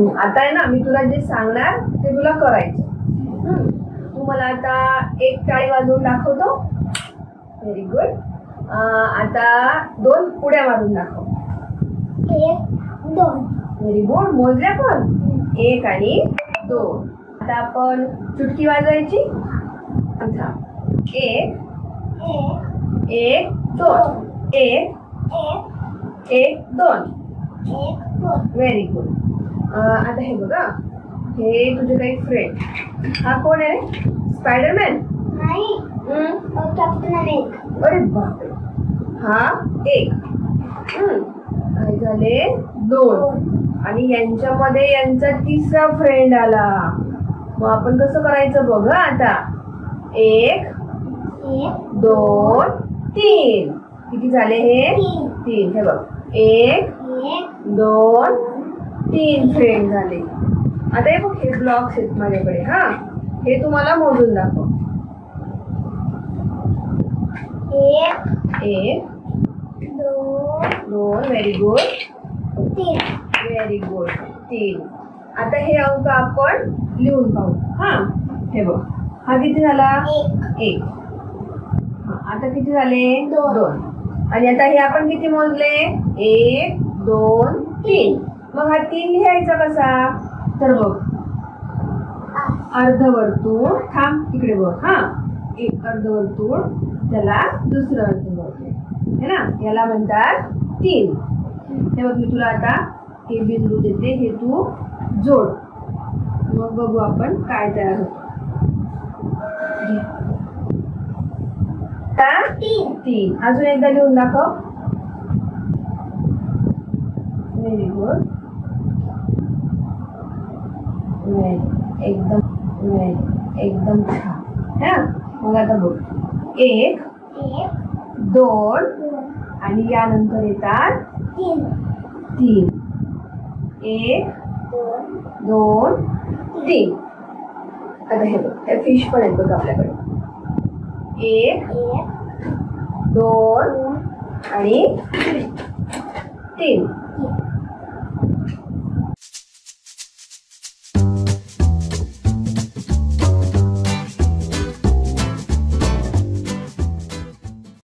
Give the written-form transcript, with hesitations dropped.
आता आहे ना मी तुला जे सांगणार ते तुला करायचं. तू मला आता एक टाळी वाजवून दाखवतो. Very good. आता 2 उड्या मारून दाखव. 1 2. Very good. मोजल्या पण 1 आणि 2. आता आपण चुटकी वाजवायची. 1 1 1 2 1 1 2. Very good. आता हे बघा, हे तुझे काही फ्रेंड. हा कोण आहे? स्पायडरमॅन. नाही. Captain America. अरे बापरे. हा 1. काय झाले? 2. आणि यांच्यामध्ये यांचा तिसरा फ्रेंड आला. मग आपण कसं करायचं बघ आता. 1 2 3. किती झाले हे? 3. हे बघ 1 2 3 फ्रेंड झाले. आता हे बघ, हे ब्लॉक्स आहेत माझ्याकडे. हा, हे तुम्हाला मोजून दाखव. 1 2. Very good. 3. Very good. 3. आता हे अंक आपण लिहून पाहू. हा, हे बघ, हा किती झाला? 1. आता किती झाले? 2. आणि आता हे आपण किती मोजले? 1 2 3. मग हा 3 लिहायचा कसा? तर बघ, अर्धवर्तुळ. थांब, इकडे बघ. हा, एक अर्धवर्तुळ, त्याला दुसरं अर्धवर्तुळ, है ना, याला म्हणतात 3. हे बघ, मी तुला आता हे बिंदू देते, हे तू जोड. मग बघू आपण काय तयार होतं. 3. अजून एकदा लिहून दाखव. Very good. एकदम छान. हा, मग आता बघ, 1 2 आणि यानंतर येतात 3. 1 2 3. आता हे बघ, हे फिश पण आहेत बघ आपल्याकडे. 1 2 आणि 3.